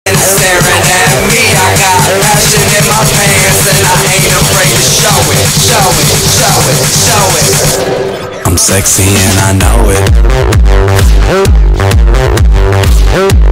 and staring at me. I got passion in my pants and I ain't afraid to show it, show it, show it, show it. I'm sexy and I know it.